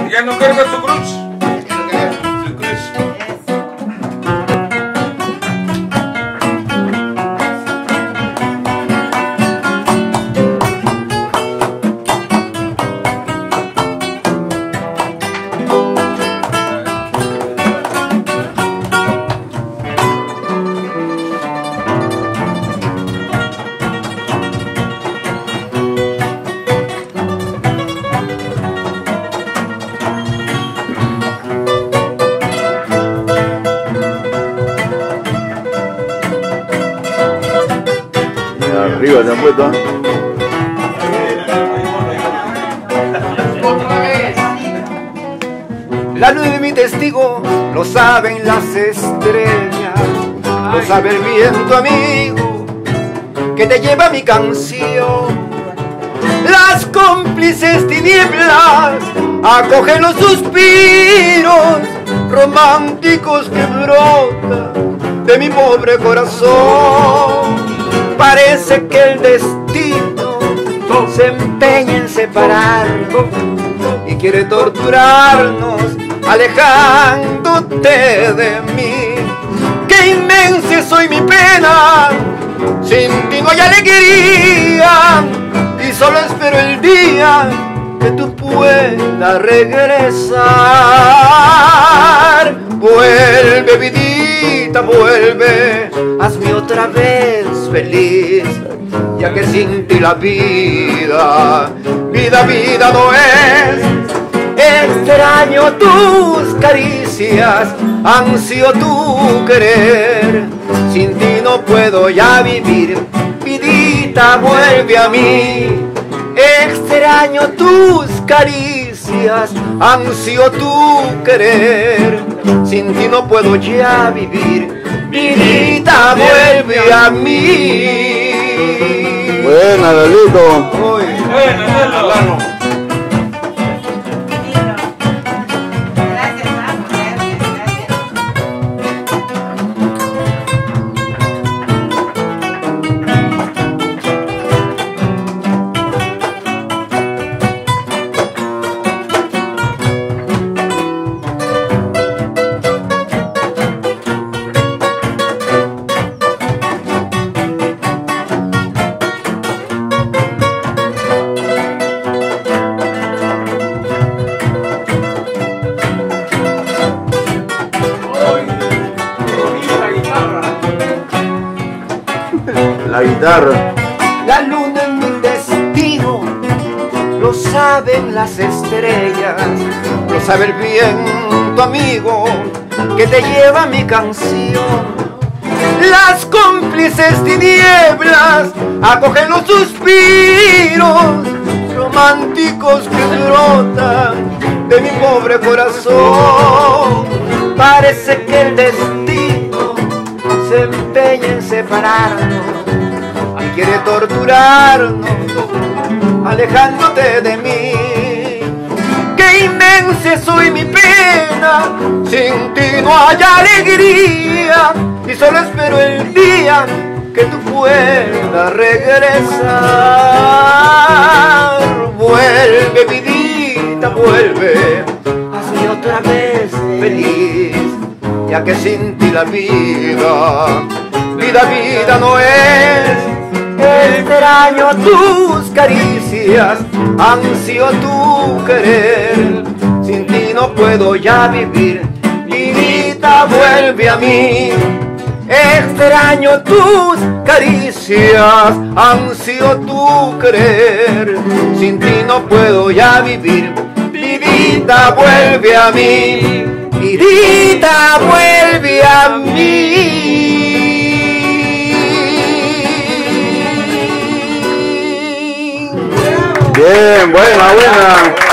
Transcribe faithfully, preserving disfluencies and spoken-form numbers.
Ya no carga su cruz. Su cruz. Arriba se han puesto. La luz de mi testigo lo saben las estrellas, lo sabe el viento amigo que te lleva mi canción. Las cómplices tinieblas acogen los suspiros románticos que brotan de mi pobre corazón. Parece que el destino se empeña en separarnos y quiere torturarnos alejándote de mí. ¡Qué inmensa soy mi pena! Sin ti no hay alegría y solo espero el día que tú puedas regresar. Vuelve, vidita, vuelve, hazme otra vez feliz, ya que sin ti la vida, vida, vida no es. Extraño tus caricias, ansío tu querer, sin ti no puedo ya vivir, vidita vuelve a mí. Extraño tus caricias, ansío tu querer, sin ti no puedo ya vivir, vidita vuelve a mí. Buena, Lalito. Buena, Lalo. La guitarra. La luna en mi destino lo saben las estrellas, lo sabe el viento amigo que te lleva mi canción. Las cómplices tinieblas acogen los suspiros románticos que brotan de mi pobre corazón. Parece que el destino se empeña en separarnos y quiere torturarnos alejándote de mí. Qué inmensa soy mi pena, sin ti no hay alegría y solo espero el día que tú puedas regresar. Vuelve, vidita, vuelve, hazme otra vez feliz, ya que sin ti la vida, vida, vida no es. Extraño tus caricias, ansío tu querer, sin ti no puedo ya vivir, vidita vuelve a mí. Extraño tus caricias, ansío tu querer, sin ti no puedo ya vivir, vidita vuelve a mí, vidita vuelve a mí. Bien, buena, buena.